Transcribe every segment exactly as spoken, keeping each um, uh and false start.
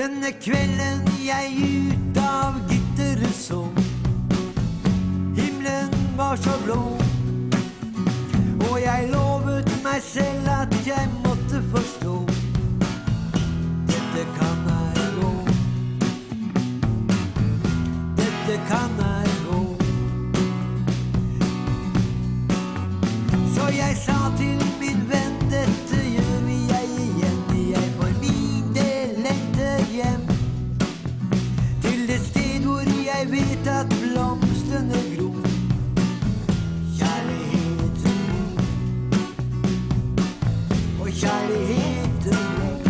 Denne kvelden jeg ut av gitteret så, himmelen var så blå, og jeg lovet meg selv at jeg måtte forstå, dette kan jeg gå, dette kan jeg gå. Så jeg sa til min venn, dette gjør vi jeg igjen, jeg for min del lengter hjem, til det sted hvor jeg vet at blomstene gror, kjærligheten og kjærligheten.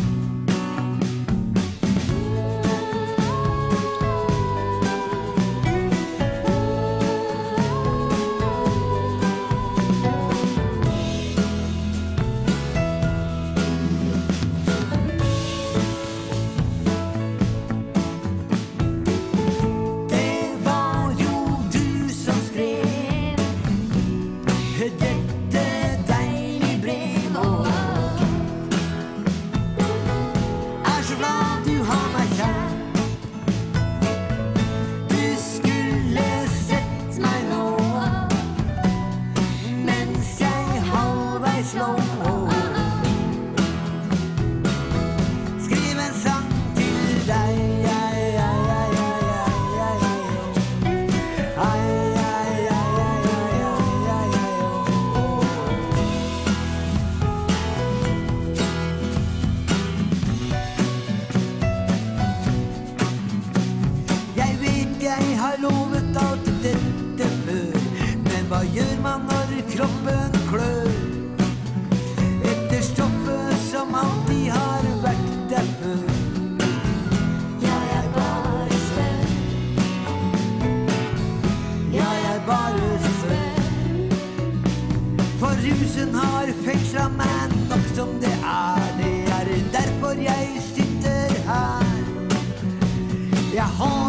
Skriv en sang til deg, jeg vet jeg har lovet alt dette før, men hva gjør man når kroppen klør? Etter stoffet som alltid har vært der før. Ja, jeg bare spør. Ja, jeg bare spør. For rusen har fengslet meg nok som det er. Det er derfor jeg sitter her. Jeg har